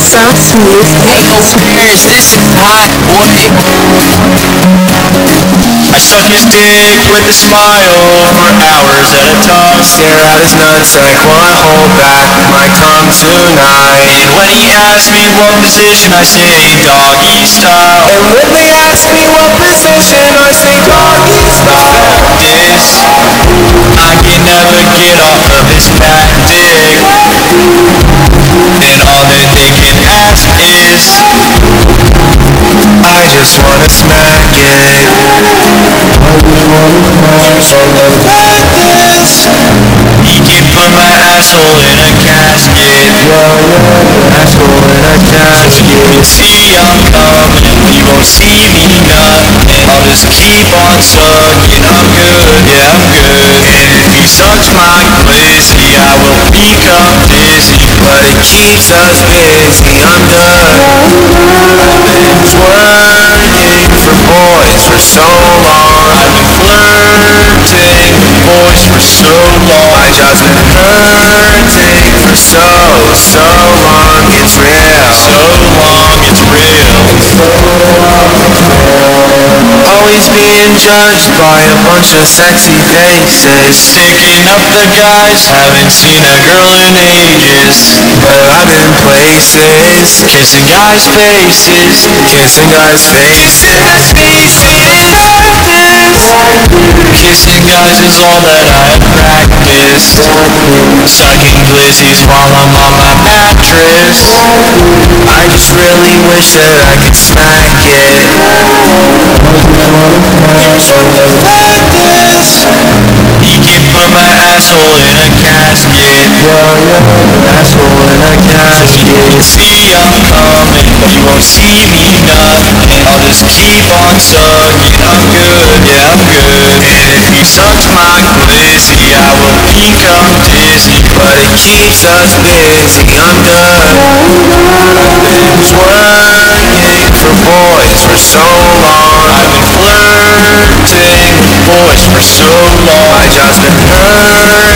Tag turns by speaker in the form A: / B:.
A: Sounds smooth.
B: Hey yo, Spears, this is hot, boy. I suck his dick with a smile for hours at a time.
C: Stare at his nutsack while I hold back my tongue tonight.
B: And when he asks me what position, I say doggy style.
C: And when they ask me what position, I say doggy style.
B: This, I can never get off of his fat dick. And all that they can ask is,
C: I just wanna smack it.
B: he can put my asshole in a casket.
C: Asshole in a casket.
B: You see I'm coming, you won't see me nut. And I'll just keep on sucking, I'm good, yeah I'm good. And if he sucks my glizzy, I will become dizzy.
C: But it keeps us busy, I'm done. I've been twerking for boys for so long.
B: I've been flirting with boys for so long.
C: I just been hurting for so long. It's real.
B: So long, it's real.
C: Always being judged by a bunch of sexy faces.
B: Sticking up the guys, haven't seen a girl in ages.
C: But I've been places,
B: Kissing guys' faces.
C: kissing guys' faces.
B: Kissing guys is all that I practiced. Sucking glizzies while I'm on my mattress.
C: I just really wish that I could smack it.
B: He can put my asshole in a casket.
C: Asshole in a casket.
B: You see I'm coming, you won't see me nut. And I'll just keep on sucking, I'm good, yeah I'm good. And if he sucks my glizzy, I will become dizzy.
C: But it keeps us busy, I'm done. I've been twerking for boys for so long.
B: I've been flirting with boys for so long.
C: I just been hurting